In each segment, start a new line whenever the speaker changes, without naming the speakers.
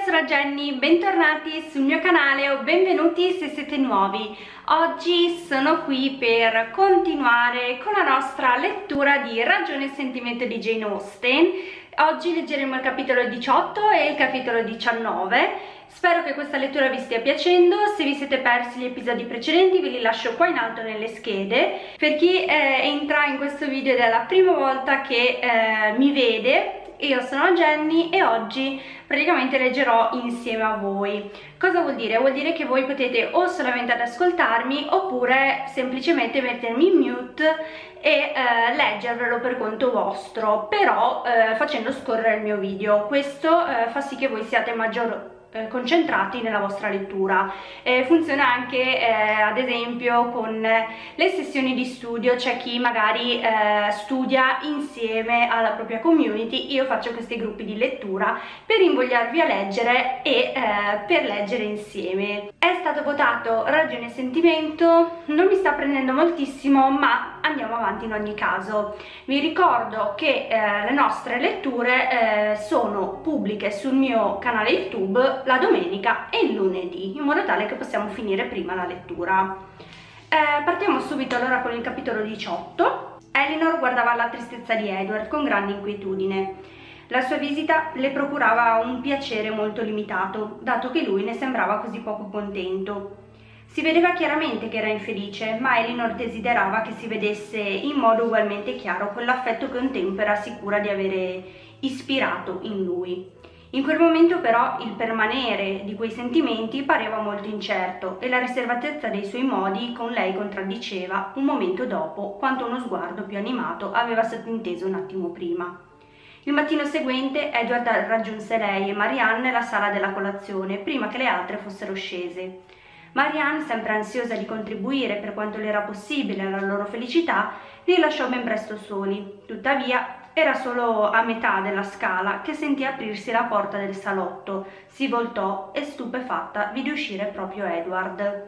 sono Jenny, bentornati sul mio canale o benvenuti se siete nuovi. Oggi sono qui per continuare con la nostra lettura di Ragione e sentimento di Jane Austen. Oggi leggeremo il capitolo 18 e il capitolo 19. Spero che questa lettura vi stia piacendo. Se vi siete persi gli episodi precedenti ve li lascio qua in alto nelle schede. Per chi entra in questo video ed è la prima volta che mi vede, io sono Jenny e oggi praticamente leggerò insieme a voi. Cosa vuol dire? Vuol dire che voi potete o solamente ad ascoltarmi oppure semplicemente mettermi in mute e leggervelo per conto vostro, però facendo scorrere il mio video. Questo fa sì che voi siate concentrati nella vostra lettura. Funziona anche ad esempio con le sessioni di studio. C'è chi magari studia insieme alla propria community. Io faccio questi gruppi di lettura per invogliarvi a leggere e per leggere insieme. È stato votato Ragione e sentimento, non mi sta prendendo moltissimo, ma andiamo avanti in ogni caso. Vi ricordo che le nostre letture sono pubbliche sul mio canale YouTube la domenica e il lunedì, in modo tale che possiamo finire prima la lettura. Partiamo subito allora con il capitolo 18. Elinor guardava la tristezza di Edward con grande inquietudine. La sua visita le procurava un piacere molto limitato, dato che lui ne sembrava così poco contento. Si vedeva chiaramente che era infelice, ma Elinor desiderava che si vedesse in modo ugualmente chiaro quell'affetto che un tempo era sicura di avere ispirato in lui. In quel momento però il permanere di quei sentimenti pareva molto incerto e la riservatezza dei suoi modi con lei contraddiceva, un momento dopo, quanto uno sguardo più animato aveva sottinteso un attimo prima. Il mattino seguente Edward raggiunse lei e Marianne nella sala della colazione, prima che le altre fossero scese. Marianne, sempre ansiosa di contribuire per quanto le era possibile alla loro felicità, li lasciò ben presto soli. Tuttavia, era solo a metà della scala che sentì aprirsi la porta del salotto, si voltò e stupefatta vide uscire proprio Edward.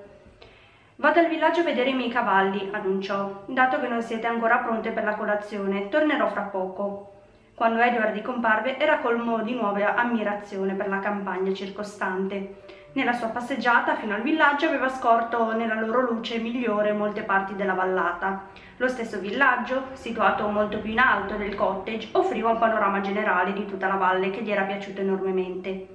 «Vado al villaggio a vedere i miei cavalli», annunciò. «Dato che non siete ancora pronte per la colazione, tornerò fra poco». Quando Edward ricomparve era colmo di nuova ammirazione per la campagna circostante. Nella sua passeggiata fino al villaggio aveva scorto nella loro luce migliore molte parti della vallata. Lo stesso villaggio, situato molto più in alto del cottage, offriva un panorama generale di tutta la valle che gli era piaciuto enormemente.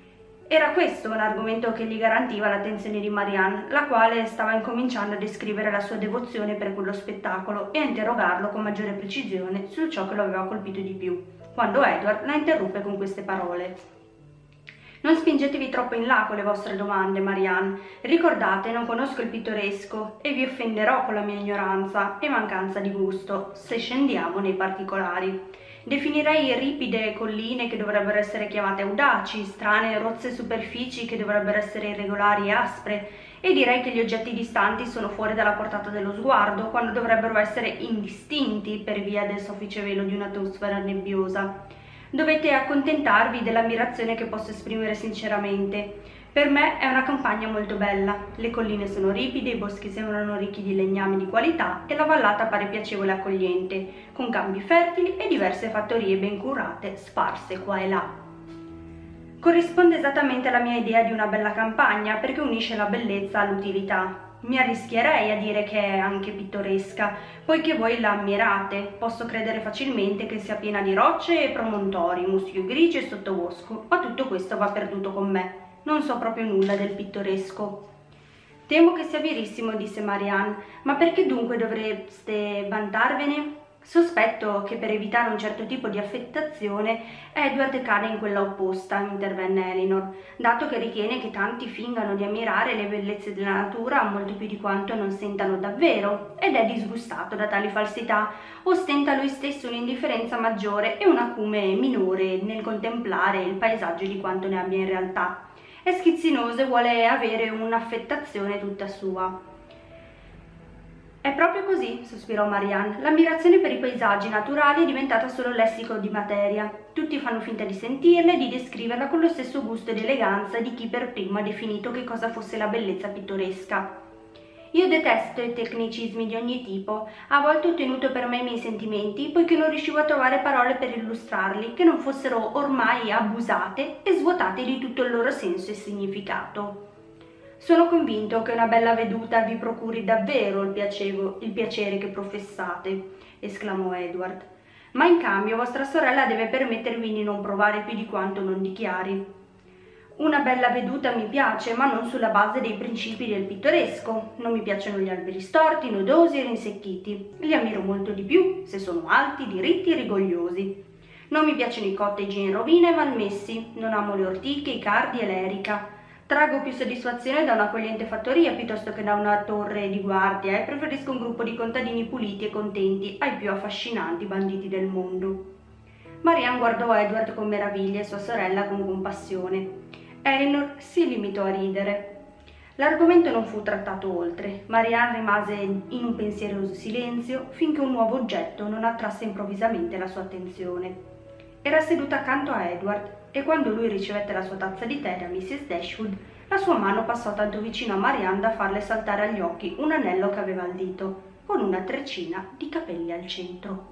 Era questo un argomento che gli garantiva l'attenzione di Marianne, la quale stava incominciando a descrivere la sua devozione per quello spettacolo e a interrogarlo con maggiore precisione su ciò che lo aveva colpito di più, quando Edward la interruppe con queste parole. «Non spingetevi troppo in là con le vostre domande, Marianne. Ricordate, non conosco il pittoresco e vi offenderò con la mia ignoranza e mancanza di gusto, se scendiamo nei particolari. Definirei ripide colline che dovrebbero essere chiamate audaci, strane e rozze superfici che dovrebbero essere irregolari e aspre, e direi che gli oggetti distanti sono fuori dalla portata dello sguardo, quando dovrebbero essere indistinti per via del soffice velo di un'atmosfera nebbiosa. Dovete accontentarvi dell'ammirazione che posso esprimere sinceramente. Per me è una campagna molto bella. Le colline sono ripide, i boschi sembrano ricchi di legnami di qualità e la vallata pare piacevole e accogliente, con campi fertili e diverse fattorie ben curate, sparse qua e là. Corrisponde esattamente alla mia idea di una bella campagna perché unisce la bellezza all'utilità. Mi arrischierei a dire che è anche pittoresca, poiché voi la ammirate. Posso credere facilmente che sia piena di rocce e promontori, muschio grigi e sottobosco, ma tutto questo va perduto con me. Non so proprio nulla del pittoresco». «Temo che sia verissimo», disse Marianne, «ma perché dunque dovreste vantarvene?» «Sospetto che per evitare un certo tipo di affettazione Edward cade in quella opposta», intervenne Elinor, «dato che ritiene che tanti fingano di ammirare le bellezze della natura molto più di quanto non sentano davvero, ed è disgustato da tali falsità. Ostenta lui stesso un'indifferenza maggiore e un acume minore nel contemplare il paesaggio di quanto ne abbia in realtà. È schizzinoso e vuole avere un'affettazione tutta sua». «È proprio così», sospirò Marianne. «L'ammirazione per i paesaggi naturali è diventata solo lessico di materia. Tutti fanno finta di sentirla e di descriverla con lo stesso gusto ed eleganza di chi per primo ha definito che cosa fosse la bellezza pittoresca. Io detesto i tecnicismi di ogni tipo, a volte ho tenuto per me i miei sentimenti poiché non riuscivo a trovare parole per illustrarli che non fossero ormai abusate e svuotate di tutto il loro senso e significato. Sono convinto che una bella veduta vi procuri davvero il piacere che professate, esclamò Edward, ma in cambio vostra sorella deve permettervi di non provare più di quanto non dichiari. Una bella veduta mi piace, ma non sulla base dei principi del pittoresco. Non mi piacciono gli alberi storti, nodosi e rinsecchiti. Li ammiro molto di più se sono alti, diritti e rigogliosi. Non mi piacciono i cottage in rovina e malmessi. Non amo le ortiche, i cardi e l'erica. Traggo più soddisfazione da un'accogliente fattoria piuttosto che da una torre di guardia e preferisco un gruppo di contadini puliti e contenti ai più affascinanti banditi del mondo. Marianne guardò Edward con meraviglia e sua sorella con compassione. Elinor si limitò a ridere. L'argomento non fu trattato oltre. Marianne rimase in un pensieroso silenzio finché un nuovo oggetto non attrasse improvvisamente la sua attenzione. Era seduta accanto a Edward e quando lui ricevette la sua tazza di tè da Mrs. Dashwood, la sua mano passò tanto vicino a Marianne da farle saltare agli occhi un anello che aveva al dito, con una treccina di capelli al centro.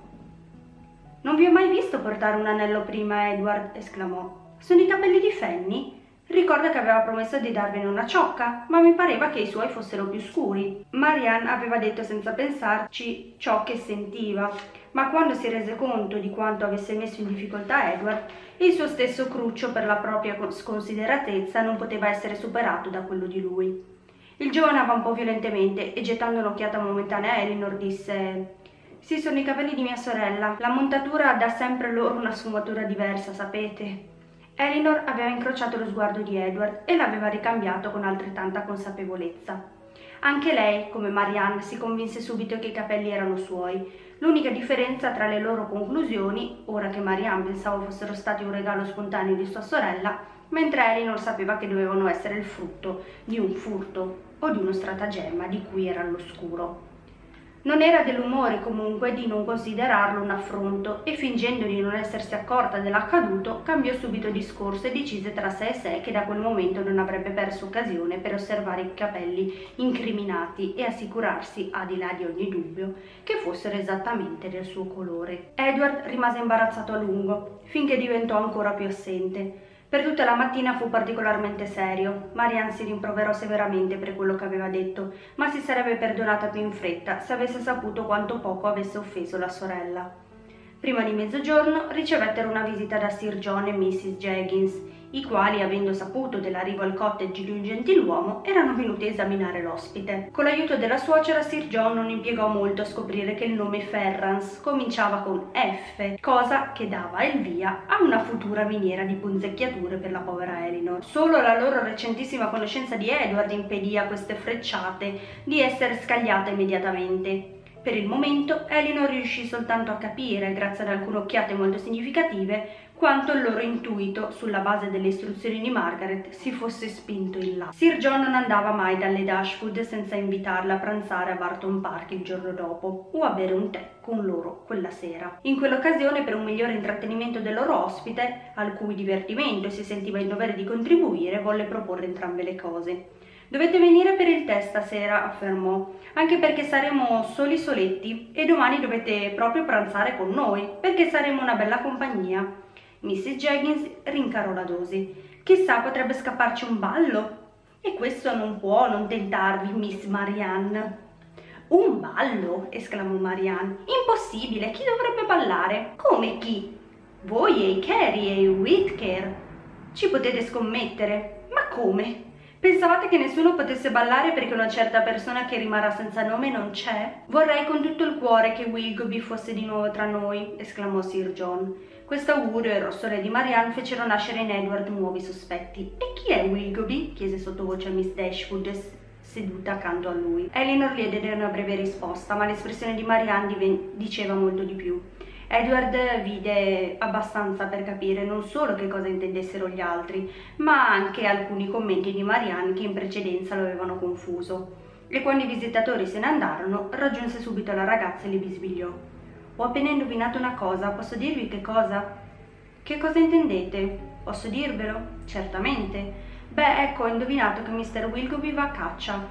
«Non vi ho mai visto portare un anello prima, Edward», esclamò. «Sono i capelli di Fanny?» Ricorda che aveva promesso di darvene una ciocca, ma mi pareva che i suoi fossero più scuri. Marianne aveva detto senza pensarci ciò che sentiva, ma quando si rese conto di quanto avesse messo in difficoltà Edward, il suo stesso cruccio per la propria sconsideratezza non poteva essere superato da quello di lui. Il giovane avvampò violentemente e gettando un'occhiata momentanea a Elinor disse: «Sì, sono i capelli di mia sorella. La montatura dà sempre loro una sfumatura diversa, sapete». Elinor aveva incrociato lo sguardo di Edward e l'aveva ricambiato con altrettanta consapevolezza. Anche lei, come Marianne, si convinse subito che i capelli erano suoi. L'unica differenza tra le loro conclusioni, ora che Marianne pensava fossero stati un regalo spontaneo di sua sorella, mentre Elinor sapeva che dovevano essere il frutto di un furto o di uno stratagemma di cui era all'oscuro. Non era dell'umore comunque di non considerarlo un affronto e fingendo di non essersi accorta dell'accaduto cambiò subito discorso e decise tra sé e sé che da quel momento non avrebbe perso occasione per osservare i capelli incriminati e assicurarsi, al di là di ogni dubbio, che fossero esattamente del suo colore. Edward rimase imbarazzato a lungo, finché diventò ancora più assente. Per tutta la mattina fu particolarmente serio. Marianne si rimproverò severamente per quello che aveva detto, ma si sarebbe perdonata più in fretta se avesse saputo quanto poco avesse offeso la sorella. Prima di mezzogiorno ricevettero una visita da Sir John e Mrs. Jaggins, i quali, avendo saputo dell'arrivo al cottage di un gentiluomo, erano venuti a esaminare l'ospite. Con l'aiuto della suocera, Sir John non impiegò molto a scoprire che il nome Ferrans cominciava con F, cosa che dava il via a una futura miniera di punzecchiature per la povera Elinor. Solo la loro recentissima conoscenza di Edward impedì a queste frecciate di essere scagliate immediatamente. Per il momento Elinor riuscì soltanto a capire, grazie ad alcune occhiate molto significative, quanto il loro intuito, sulla base delle istruzioni di Margaret, si fosse spinto in là. Sir John non andava mai dalle Dashwood senza invitarla a pranzare a Barton Park il giorno dopo o a bere un tè con loro quella sera. In quell'occasione, per un migliore intrattenimento del loro ospite, al cui divertimento si sentiva in dovere di contribuire, volle proporre entrambe le cose. «Dovete venire per il tè stasera», affermò, «anche perché saremo soletti e domani dovete proprio pranzare con noi, perché saremo una bella compagnia». Mrs. Jaggins rincarò la dosi. «Chissà, potrebbe scapparci un ballo?» «E questo non può non tentarvi, Miss Marianne». «Un ballo?» esclamò Marianne. «Impossibile! Chi dovrebbe ballare?» «Come chi?» «Voi e i Carey e i Whittaker. Ci potete scommettere». «Ma come? Pensavate che nessuno potesse ballare perché una certa persona che rimarrà senza nome non c'è?» «Vorrei con tutto il cuore che Willoughby fosse di nuovo tra noi», esclamò Sir John. Quest'augurio e il rossore di Marianne fecero nascere in Edward nuovi sospetti. «E chi è Willoughby?» chiese sottovoce a Miss Dashwood, seduta accanto a lui. Elinor le diede una breve risposta, ma l'espressione di Marianne diceva molto di più. Edward vide abbastanza per capire non solo che cosa intendessero gli altri, ma anche alcuni commenti di Marianne che in precedenza lo avevano confuso. E quando i visitatori se ne andarono, raggiunse subito la ragazza e le bisbigliò. «Ho appena indovinato una cosa, posso dirvi che cosa?» «Che cosa intendete? Posso dirvelo?» «Certamente. Beh, ecco, ho indovinato che Mr. Willoughby va a caccia».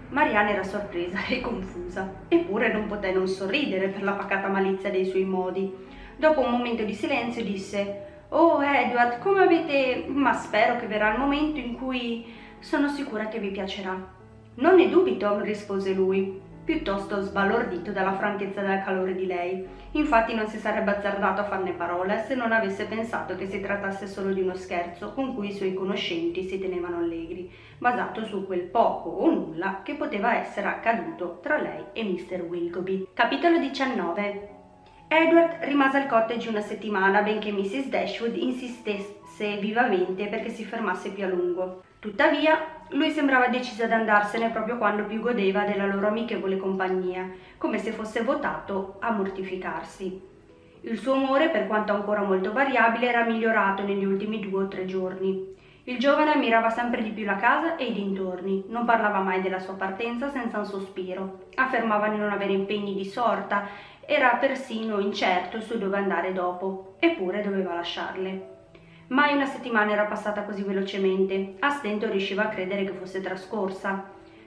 Marianne era sorpresa e confusa, eppure non poté non sorridere per la pacata malizia dei suoi modi. Dopo un momento di silenzio disse: «Oh Edward, come avete... ma spero che verrà il momento in cui sono sicura che vi piacerà». «Non ne dubito», rispose lui, piuttosto sbalordito dalla franchezza e dal calore di lei. Infatti non si sarebbe azzardato a farne parola se non avesse pensato che si trattasse solo di uno scherzo con cui i suoi conoscenti si tenevano allegri, basato su quel poco o nulla che poteva essere accaduto tra lei e Mr. Willoughby. Capitolo 19. Edward rimase al cottage una settimana, benché Mrs. Dashwood insistesse vivamente perché si fermasse più a lungo. Tuttavia, lui sembrava deciso ad andarsene proprio quando più godeva della loro amichevole compagnia, come se fosse votato a mortificarsi. Il suo umore, per quanto ancora molto variabile, era migliorato negli ultimi 2 o 3 giorni. Il giovane ammirava sempre di più la casa e i dintorni, non parlava mai della sua partenza senza un sospiro, affermava di non avere impegni di sorta, era persino incerto su dove andare dopo, eppure doveva lasciarle. Mai una settimana era passata così velocemente, a stento riusciva a credere che fosse trascorsa.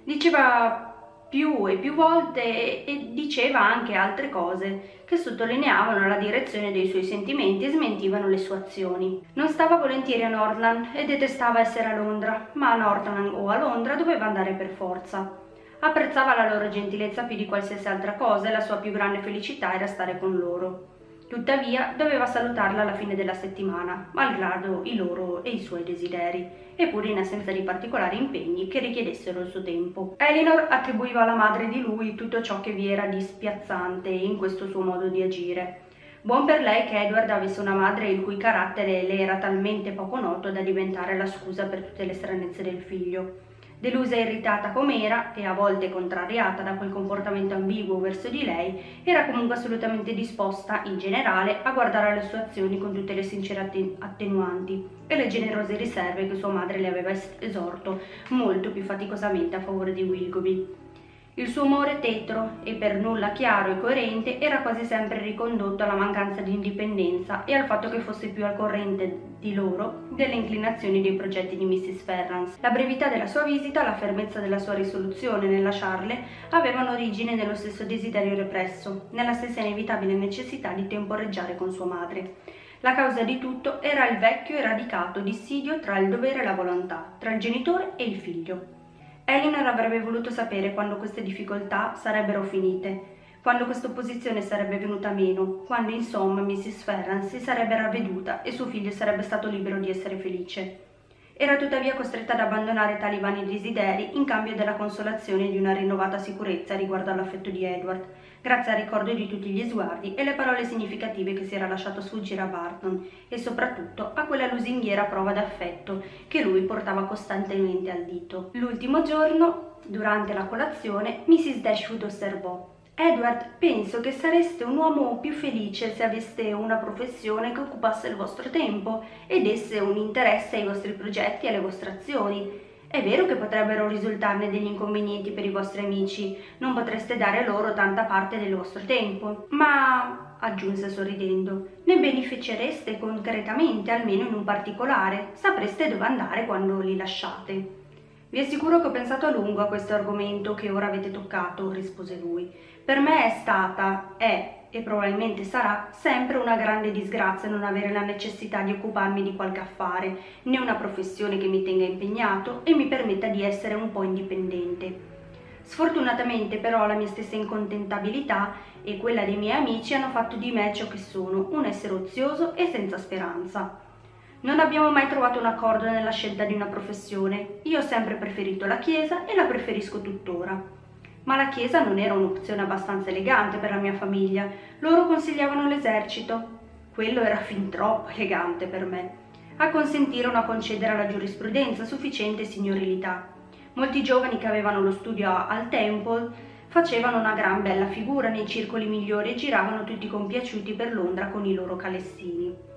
Diceva più e più volte e diceva anche altre cose che sottolineavano la direzione dei suoi sentimenti e smentivano le sue azioni. Non stava volentieri a Northland e detestava essere a Londra, ma a Northland o a Londra doveva andare per forza. Apprezzava la loro gentilezza più di qualsiasi altra cosa e la sua più grande felicità era stare con loro. Tuttavia doveva salutarla alla fine della settimana, malgrado i loro e i suoi desideri, eppure in assenza di particolari impegni che richiedessero il suo tempo. Elinor attribuiva alla madre di lui tutto ciò che vi era di spiazzante in questo suo modo di agire. Buon per lei che Edward avesse una madre il cui carattere le era talmente poco noto da diventare la scusa per tutte le stranezze del figlio. Delusa e irritata com'era, e a volte contrariata da quel comportamento ambiguo verso di lei, era comunque assolutamente disposta, in generale, a guardare alle sue azioni con tutte le sincere attenuanti e le generose riserve che sua madre le aveva esorto molto più faticosamente a favore di Willoughby. Il suo umore tetro e per nulla chiaro e coerente era quasi sempre ricondotto alla mancanza di indipendenza e al fatto che fosse più al corrente di loro delle inclinazioni e dei progetti di Mrs. Ferrars. La brevità della sua visita, la fermezza della sua risoluzione nel lasciarle avevano origine nello stesso desiderio represso, nella stessa inevitabile necessità di temporeggiare con sua madre. La causa di tutto era il vecchio e radicato dissidio tra il dovere e la volontà, tra il genitore e il figlio. Elinor avrebbe voluto sapere quando queste difficoltà sarebbero finite, quando questa opposizione sarebbe venuta meno, quando insomma Mrs. Ferrars si sarebbe ravveduta e suo figlio sarebbe stato libero di essere felice. Era tuttavia costretta ad abbandonare tali vani desideri in cambio della consolazione di una rinnovata sicurezza riguardo all'affetto di Edward, grazie al ricordo di tutti gli sguardi e le parole significative che si era lasciato sfuggire a Barton e soprattutto a quella lusinghiera prova d'affetto che lui portava costantemente al dito. L'ultimo giorno, durante la colazione, Mrs. Dashwood osservò: «Edward, penso che sareste un uomo più felice se aveste una professione che occupasse il vostro tempo e desse un interesse ai vostri progetti e alle vostre azioni. È vero che potrebbero risultarne degli inconvenienti per i vostri amici, non potreste dare loro tanta parte del vostro tempo, ma, aggiunse sorridendo, ne beneficereste concretamente, almeno in un particolare, sapreste dove andare quando li lasciate». «Vi assicuro che ho pensato a lungo a questo argomento che ora avete toccato», rispose lui. «Per me è stata, è e probabilmente sarà sempre una grande disgrazia non avere la necessità di occuparmi di qualche affare, né una professione che mi tenga impegnato e mi permetta di essere un po' indipendente. Sfortunatamente però la mia stessa incontentabilità e quella dei miei amici hanno fatto di me ciò che sono, un essere ozioso e senza speranza. Non abbiamo mai trovato un accordo nella scelta di una professione. Io ho sempre preferito la Chiesa e la preferisco tuttora. Ma la Chiesa non era un'opzione abbastanza elegante per la mia famiglia. Loro consigliavano l'esercito. Quello era fin troppo elegante per me. Acconsentirono a concedere alla giurisprudenza sufficiente signorilità. Molti giovani che avevano lo studio al Temple facevano una gran bella figura nei circoli migliori e giravano tutti compiaciuti per Londra con i loro calessini.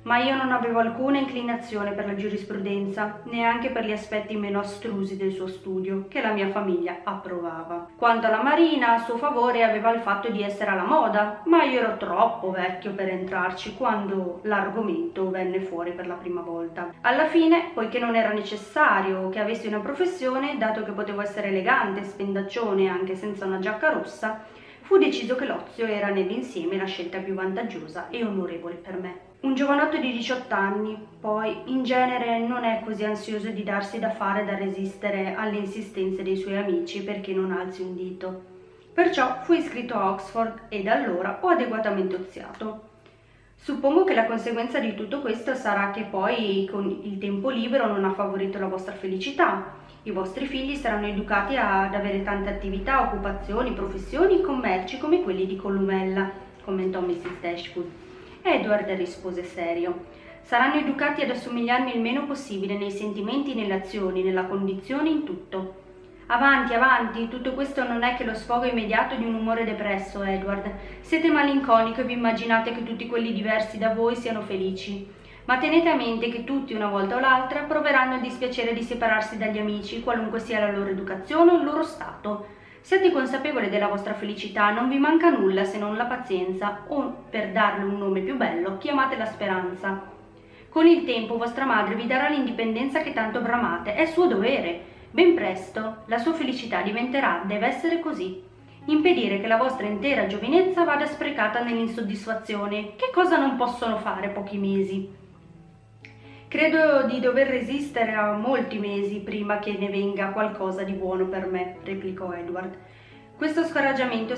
ma io non avevo alcuna inclinazione per la giurisprudenza, neanche per gli aspetti meno astrusi del suo studio, che la mia famiglia approvava. Quanto alla Marina, a suo favore aveva il fatto di essere alla moda, ma io ero troppo vecchio per entrarci quando l'argomento venne fuori per la prima volta. Alla fine, poiché non era necessario che avessi una professione, dato che potevo essere elegante e spendaccione anche senza una giacca rossa, fu deciso che l'ozio era nell'insieme la scelta più vantaggiosa e onorevole per me. Un giovanotto di 18 anni, poi, in genere non è così ansioso di darsi da fare da resistere alle insistenze dei suoi amici perché non alzi un dito. Perciò fui iscritto a Oxford e da allora ho adeguatamente oziato. Suppongo che la conseguenza di tutto questo sarà che poi con il tempo libero non ha favorito la vostra felicità. I vostri figli saranno educati ad avere tante attività, occupazioni, professioni, commerci come quelli di Columella, commentò Mrs. Dashwood. Edward rispose serio. Saranno educati ad assomigliarmi il meno possibile nei sentimenti, nelle azioni, nella condizione, in tutto. Avanti, avanti, tutto questo non è che lo sfogo immediato di un umore depresso, Edward. Siete malinconico e vi immaginate che tutti quelli diversi da voi siano felici. Ma tenete a mente che tutti, una volta o l'altra, proveranno il dispiacere di separarsi dagli amici, qualunque sia la loro educazione o il loro stato. Siate consapevoli della vostra felicità, non vi manca nulla se non la pazienza, o, per darle un nome più bello, chiamatela speranza. Con il tempo vostra madre vi darà l'indipendenza che tanto bramate, è suo dovere. Ben presto la sua felicità diventerà, deve essere così. Impedire che la vostra intera giovinezza vada sprecata nell'insoddisfazione. Che cosa non possono fare pochi mesi? Credo di dover resistere a molti mesi prima che ne venga qualcosa di buono per me, replicò Edward. Questo scoraggiamento,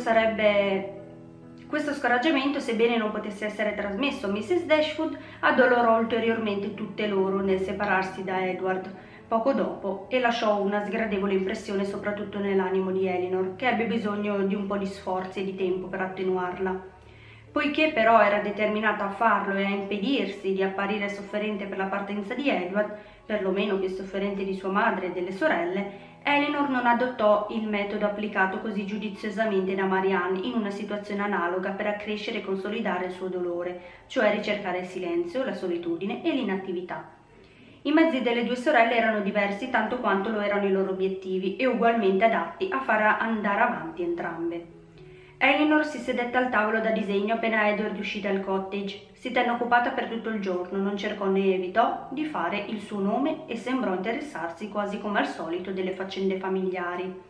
sebbene non potesse essere trasmesso a Mrs. Dashwood, addolorò ulteriormente tutte loro nel separarsi da Edward poco dopo e lasciò una sgradevole impressione soprattutto nell'animo di Elinor, che ebbe bisogno di un po' di sforzi e di tempo per attenuarla. Poiché però era determinata a farlo e a impedirsi di apparire sofferente per la partenza di Edward, perlomeno più sofferente di sua madre e delle sorelle, Elinor non adottò il metodo applicato così giudiziosamente da Marianne in una situazione analoga per accrescere e consolidare il suo dolore, cioè ricercare il silenzio, la solitudine e l'inattività. I mezzi delle due sorelle erano diversi tanto quanto lo erano i loro obiettivi e ugualmente adatti a far andare avanti entrambe. Elinor si sedette al tavolo da disegno appena Edward uscì dal cottage. Si tenne occupata per tutto il giorno, non cercò né evitò di fare il suo nome e sembrò interessarsi quasi come al solito delle faccende familiari.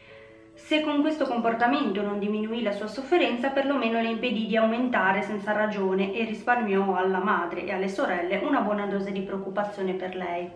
Se con questo comportamento non diminuì la sua sofferenza, perlomeno le impedì di aumentare senza ragione e risparmiò alla madre e alle sorelle una buona dose di preoccupazione per lei.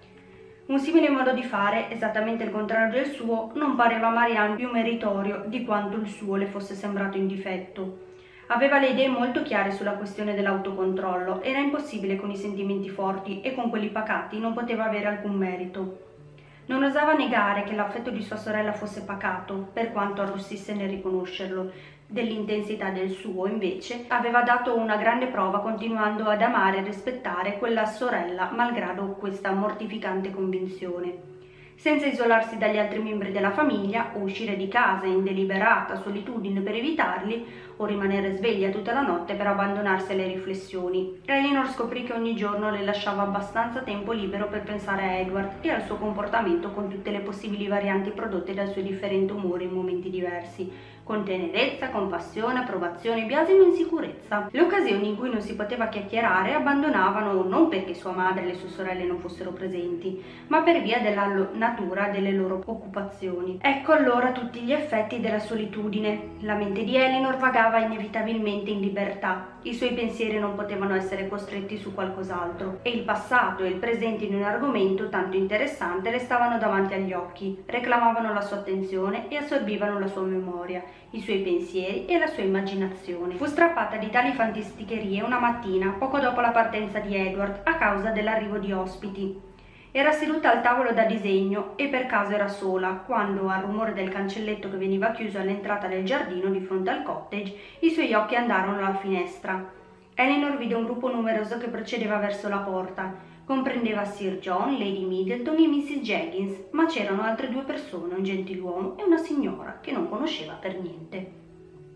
Un simile modo di fare, esattamente il contrario del suo, non pareva a Marianne più meritorio di quanto il suo le fosse sembrato in difetto. Aveva le idee molto chiare sulla questione dell'autocontrollo, era impossibile con i sentimenti forti e con quelli pacati non poteva avere alcun merito. Non osava negare che l'affetto di sua sorella fosse pacato, per quanto arrossisse nel riconoscerlo. Dell'intensità del suo, invece, aveva dato una grande prova continuando ad amare e rispettare quella sorella malgrado questa mortificante convinzione. Senza isolarsi dagli altri membri della famiglia o uscire di casa in deliberata solitudine per evitarli, o rimanere sveglia tutta la notte per abbandonarsi alle riflessioni, Elinor scoprì che ogni giorno le lasciava abbastanza tempo libero per pensare a Edward e al suo comportamento con tutte le possibili varianti prodotte dal suo differente umore in momenti diversi, con tenerezza, compassione, approvazione, biasimo e insicurezza. Le occasioni in cui non si poteva chiacchierare abbandonavano non perché sua madre e le sue sorelle non fossero presenti, ma per via della natura delle loro occupazioni. Ecco allora tutti gli effetti della solitudine. La mente di Elinor vagava inevitabilmente in libertà, i suoi pensieri non potevano essere costretti su qualcos'altro, e il passato e il presente in un argomento tanto interessante le stavano davanti agli occhi, reclamavano la sua attenzione e assorbivano la sua memoria, i suoi pensieri e la sua immaginazione. Fu strappata di tali fantasticherie una mattina, poco dopo la partenza di Edward, a causa dell'arrivo di ospiti. Era seduta al tavolo da disegno e per caso era sola, quando, al rumore del cancelletto che veniva chiuso all'entrata del giardino di fronte al cottage, i suoi occhi andarono alla finestra. Elinor vide un gruppo numeroso che procedeva verso la porta. Comprendeva Sir John, Lady Middleton e Mrs. Jaggins, ma c'erano altre due persone, un gentiluomo e una signora che non conosceva per niente.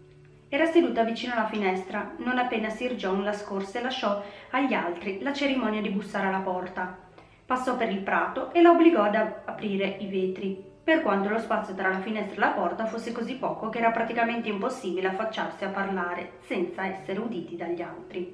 Era seduta vicino alla finestra, non appena Sir John la scorse e lasciò agli altri la cerimonia di bussare alla porta. Passò per il prato e la obbligò ad aprire i vetri, per quanto lo spazio tra la finestra e la porta fosse così poco che era praticamente impossibile affacciarsi a parlare senza essere uditi dagli altri.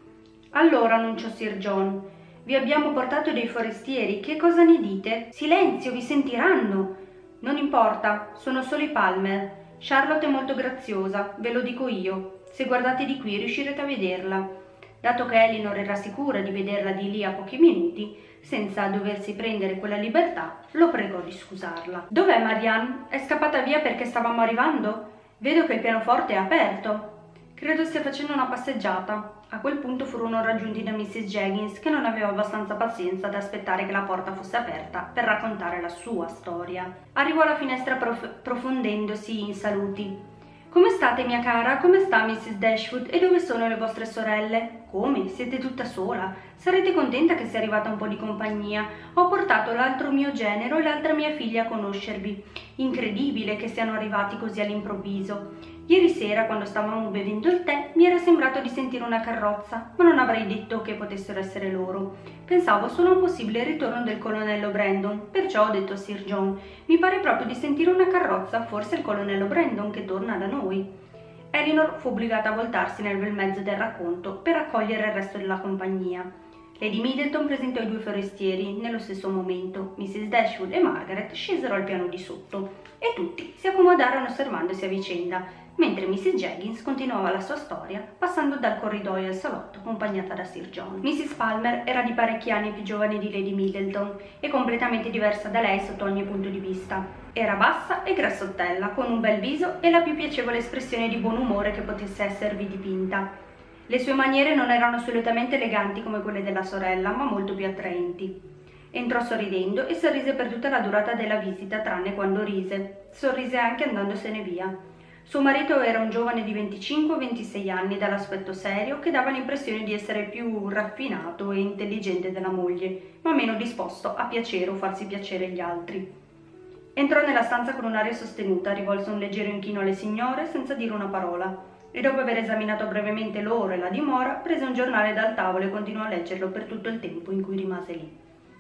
Allora, annunciò Sir John, vi abbiamo portato dei forestieri, che cosa ne dite? Silenzio, vi sentiranno! Non importa, sono solo i Palmer. Charlotte è molto graziosa, ve lo dico io. Se guardate di qui riuscirete a vederla. Dato che Elinor era sicura di vederla di lì a pochi minuti, senza doversi prendere quella libertà, lo pregò di scusarla. Dov'è Marianne? È scappata via perché stavamo arrivando? Vedo che il pianoforte è aperto. Credo stia facendo una passeggiata. A quel punto furono raggiunti da Mrs. Jeggins, che non aveva abbastanza pazienza ad aspettare che la porta fosse aperta per raccontare la sua storia. Arrivò alla finestra profondendosi in saluti. Come state, mia cara? Come sta Mrs. Dashwood? E dove sono le vostre sorelle? Come? Siete tutta sola? Sarete contenta che sia arrivata un po' di compagnia. Ho portato l'altro mio genero e l'altra mia figlia a conoscervi. Incredibile che siano arrivati così all'improvviso. Ieri sera, quando stavamo bevendo il tè, mi era sembrato di sentire una carrozza, ma non avrei detto che potessero essere loro. Pensavo solo a un possibile ritorno del colonnello Brandon, perciò ho detto a Sir John, mi pare proprio di sentire una carrozza, forse il colonnello Brandon che torna da noi. Elinor fu obbligata a voltarsi nel bel mezzo del racconto per accogliere il resto della compagnia. Lady Middleton presentò i due forestieri nello stesso momento. Mrs. Dashwood e Margaret scesero al piano di sotto e tutti si accomodarono osservandosi a vicenda, mentre Mrs. Jeggins continuava la sua storia passando dal corridoio al salotto accompagnata da Sir John. Mrs. Palmer era di parecchi anni più giovane di Lady Middleton e completamente diversa da lei sotto ogni punto di vista. Era bassa e grassottella, con un bel viso e la più piacevole espressione di buon umore che potesse esservi dipinta. Le sue maniere non erano assolutamente eleganti come quelle della sorella, ma molto più attraenti. Entrò sorridendo e sorrise per tutta la durata della visita, tranne quando rise. Sorrise anche andandosene via. Suo marito era un giovane di 25-26 anni, dall'aspetto serio, che dava l'impressione di essere più raffinato e intelligente della moglie, ma meno disposto a piacere o farsi piacere gli altri. Entrò nella stanza con un'aria sostenuta, rivolse un leggero inchino alle signore senza dire una parola, e dopo aver esaminato brevemente loro e la dimora, prese un giornale dal tavolo e continuò a leggerlo per tutto il tempo in cui rimase lì.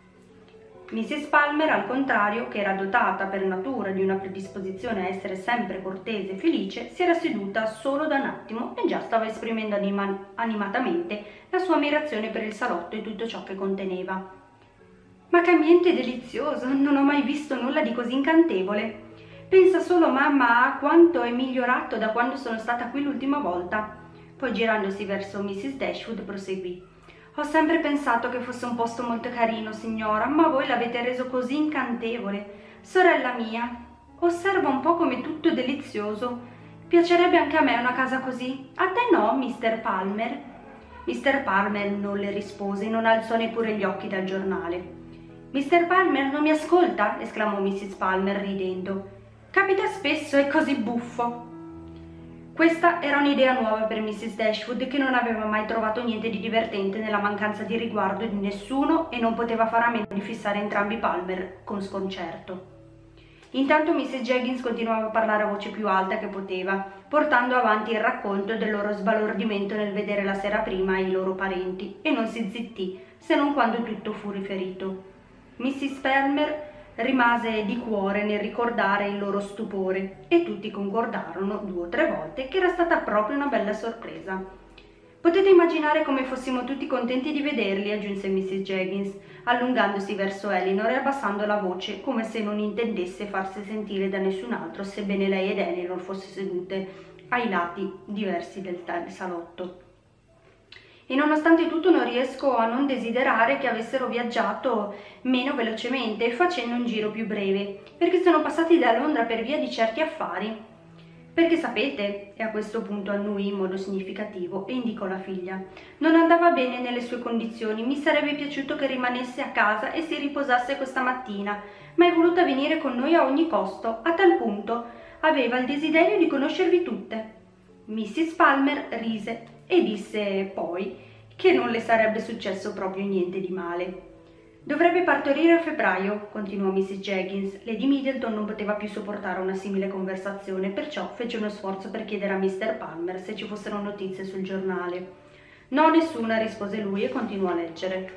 Mrs. Palmer, al contrario, che era dotata per natura di una predisposizione a essere sempre cortese e felice, si era seduta solo da un attimo e già stava esprimendo animatamente la sua ammirazione per il salotto e tutto ciò che conteneva. «Ma che ambiente delizioso! Non ho mai visto nulla di così incantevole! Pensa solo, mamma, a quanto è migliorato da quando sono stata qui l'ultima volta!» Poi, girandosi verso Mrs. Dashwood, proseguì. «Ho sempre pensato che fosse un posto molto carino, signora, ma voi l'avete reso così incantevole. Sorella mia, osserva un po' come tutto è delizioso. Piacerebbe anche a me una casa così. A te no, Mr. Palmer?» Mr. Palmer non le rispose e non alzò neppure gli occhi dal giornale. «Mr. Palmer non mi ascolta?» esclamò Mrs. Palmer ridendo. «Capita spesso, è così buffo!» Questa era un'idea nuova per Mrs. Dashwood, che non aveva mai trovato niente di divertente nella mancanza di riguardo di nessuno e non poteva fare a meno di fissare entrambi i Palmer con sconcerto. Intanto Mrs. Jeggins continuava a parlare a voce più alta che poteva, portando avanti il racconto del loro sbalordimento nel vedere la sera prima i loro parenti, e non si zittì, se non quando tutto fu riferito. Mrs. Palmer rimase di cuore nel ricordare il loro stupore e tutti concordarono 2 o 3 volte che era stata proprio una bella sorpresa. «Potete immaginare come fossimo tutti contenti di vederli», aggiunse Mrs. Jeggins, allungandosi verso Elinor e abbassando la voce come se non intendesse farsi sentire da nessun altro, sebbene lei ed Elinor fossero sedute ai lati diversi del salotto. «E nonostante tutto non riesco a non desiderare che avessero viaggiato meno velocemente e facendo un giro più breve, perché sono passati da Londra per via di certi affari. Perché sapete», e a questo punto annui in modo significativo e indicò la figlia, «non andava bene nelle sue condizioni, mi sarebbe piaciuto che rimanesse a casa e si riposasse questa mattina, ma è voluta venire con noi a ogni costo, a tal punto aveva il desiderio di conoscervi tutte». Mrs. Palmer rise e disse poi che non le sarebbe successo proprio niente di male. Dovrebbe partorire a febbraio, continuò Mrs. Jeggins. Lady Middleton non poteva più sopportare una simile conversazione, perciò fece uno sforzo per chiedere a Mr. Palmer se ci fossero notizie sul giornale. No, nessuna, rispose lui e continuò a leggere.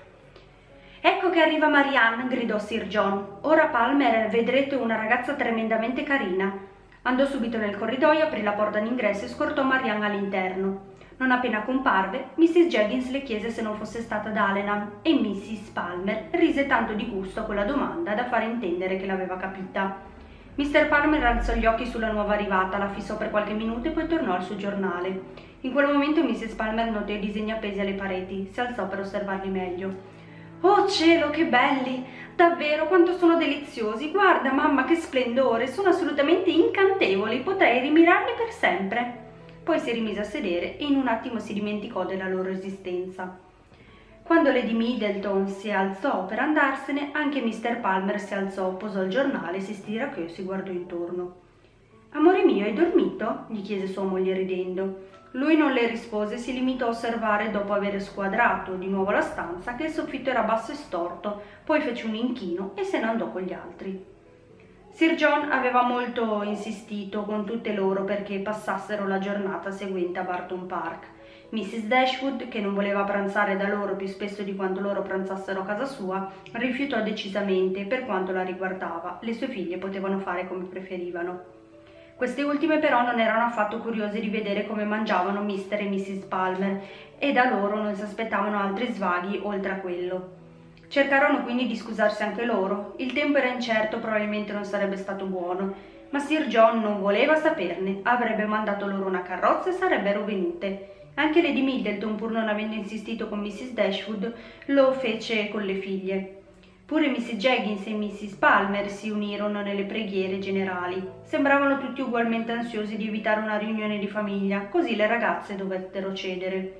Ecco che arriva Marianne, gridò Sir John. Ora Palmer vedrete una ragazza tremendamente carina. Andò subito nel corridoio, aprì la porta d'ingresso e scortò Marianne all'interno. Non appena comparve, Mrs. Jeggins le chiese se non fosse stata ad Allenham e Mrs. Palmer rise tanto di gusto a quella domanda da fare intendere che l'aveva capita. Mr. Palmer alzò gli occhi sulla nuova arrivata, la fissò per qualche minuto e poi tornò al suo giornale. In quel momento Mrs. Palmer notò i disegni appesi alle pareti, si alzò per osservarli meglio. «Oh cielo, che belli! Davvero, quanto sono deliziosi! Guarda, mamma, che splendore! Sono assolutamente incantevoli! Potrei rimirarli per sempre!» Poi si rimise a sedere e in un attimo si dimenticò della loro esistenza. Quando Lady Middleton si alzò per andarsene, anche Mr. Palmer si alzò, posò il giornale, si stiracchiò e si guardò intorno. «Amore mio, hai dormito?» gli chiese sua moglie ridendo. Lui non le rispose e si limitò a osservare, dopo aver squadrato di nuovo la stanza, che il soffitto era basso e storto, poi fece un inchino e se ne andò con gli altri. Sir John aveva molto insistito con tutte loro perché passassero la giornata seguente a Barton Park. Mrs. Dashwood, che non voleva pranzare da loro più spesso di quanto loro pranzassero a casa sua, rifiutò decisamente. Per quanto la riguardava, le sue figlie potevano fare come preferivano. Queste ultime però non erano affatto curiose di vedere come mangiavano Mr. e Mrs. Palmer e da loro non si aspettavano altri svaghi oltre a quello. Cercarono quindi di scusarsi anche loro. Il tempo era incerto, probabilmente non sarebbe stato buono, ma Sir John non voleva saperne. Avrebbe mandato loro una carrozza e sarebbero venute. Anche Lady Middleton, pur non avendo insistito con Mrs. Dashwood, lo fece con le figlie. Pure Mrs. Jeggins e Mrs. Palmer si unirono nelle preghiere generali. Sembravano tutti ugualmente ansiosi di evitare una riunione di famiglia, così le ragazze dovettero cedere.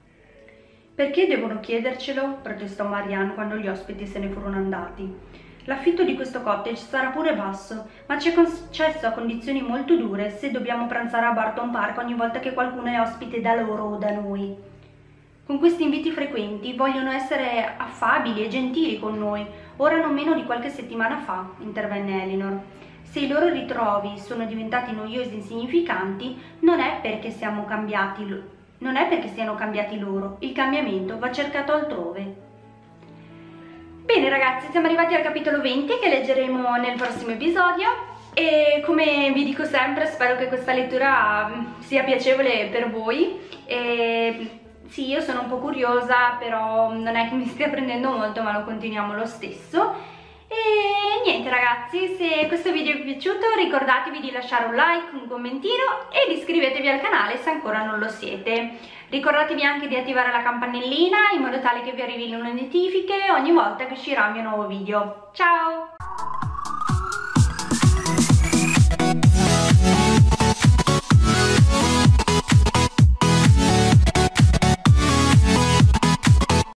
«Perché devono chiedercelo?» protestò Marianne quando gli ospiti se ne furono andati. «L'affitto di questo cottage sarà pure basso, ma ci è concesso a condizioni molto dure se dobbiamo pranzare a Barton Park ogni volta che qualcuno è ospite da loro o da noi. Con questi inviti frequenti vogliono essere affabili e gentili con noi, ora non meno di qualche settimana fa», intervenne Elinor. «Se i loro ritrovi sono diventati noiosi e insignificanti, non è perché siano cambiati loro, il cambiamento va cercato altrove». Bene ragazzi, siamo arrivati al capitolo 20 che leggeremo nel prossimo episodio e come vi dico sempre spero che questa lettura sia piacevole per voi. Sì, io sono un po' curiosa, però non è che mi stia prendendo molto, ma lo continuiamo lo stesso. E niente ragazzi, se questo video vi è piaciuto ricordatevi di lasciare un like, un commentino e di iscrivetevi al canale se ancora non lo siete. Ricordatevi anche di attivare la campanellina in modo tale che vi arrivino le notifiche ogni volta che uscirà il mio nuovo video. Ciao!